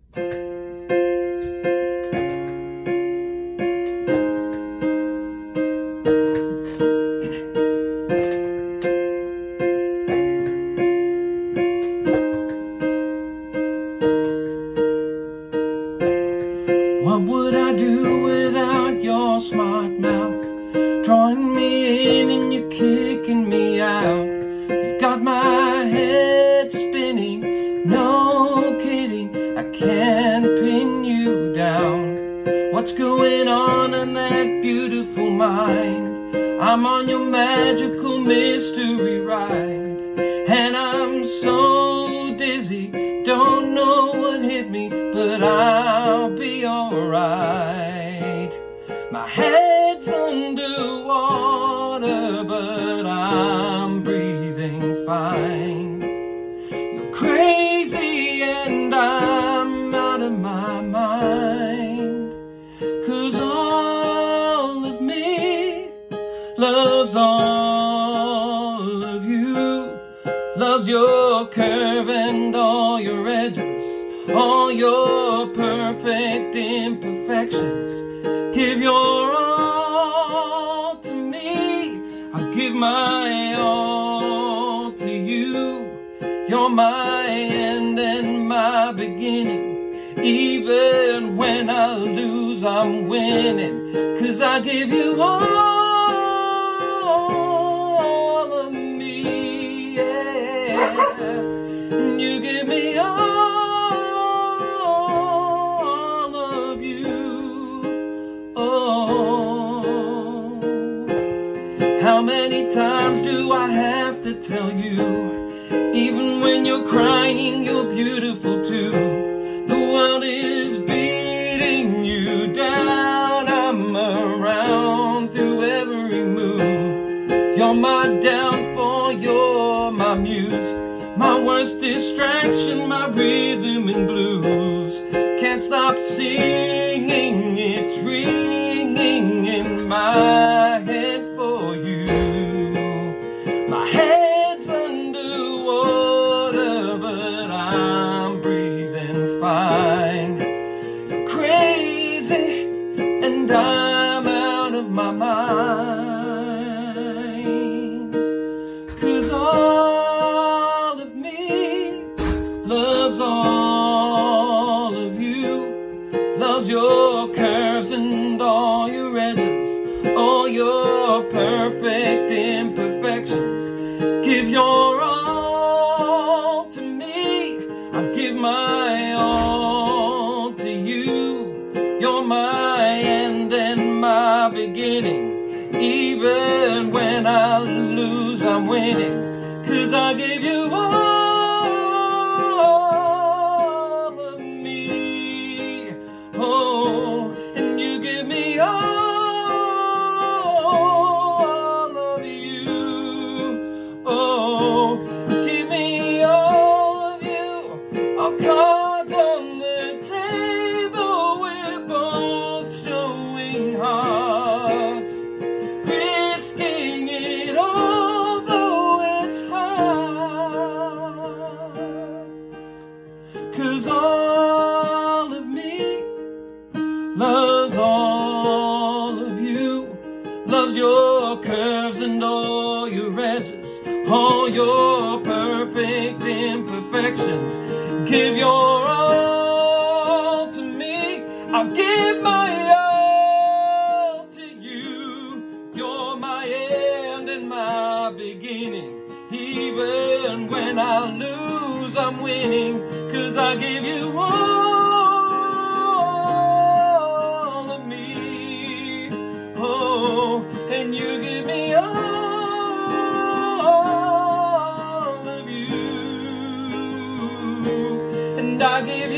What would I do without your smart mouth? Drawing me in and you're kicking me out. You've got my head spinning, no kidding, I can't pin you down. What's going on in that beautiful mind? I'm on your magical mystery ride, and I'm so dizzy, don't know what hit me, but I'll be alright. My head's underwater, but I'm breathing fine. You're crazy and I'm out of my mind, 'cause all of me loves all of you, loves your curve and all your edges, all your perfect imperfections. Give your all to me, I'll give my all to you. You're my end and my beginning. Even when I lose, I'm winning, 'cause I give you all of me, yeah. And you give me all of you, oh. How many times do I have to tell you, even when you're crying, you're beautiful too. The world is beating you down, I'm around through every move. You're my downfall, you're my muse, my worst distraction, my rhythm and blues. Can't stop singing, it's ringing in my head for you. My head's underwater, but I'm breathing fine. You're crazy and I'm out of my mind, 'cause all of me loves all of you, loves your curves and all your edges, all your perfect imperfections. Give your all to me, I'll give my all to you. You're my end and my beginning. Even when I lose, I'm winning, 'cause I give you all of me, oh, and you give me all of you, oh, give me all of you. All cards on the table, we're both showing hearts, risking it all, though it's hard. 'Cause all of me loves all of you, loves your curves and all your edges, all your perfect imperfections. Give your all to me, I'll give my all to you. You're my end and my beginning. Even when I lose, I'm winning, 'cause I give you all of me, oh, and you give me all of you, and I give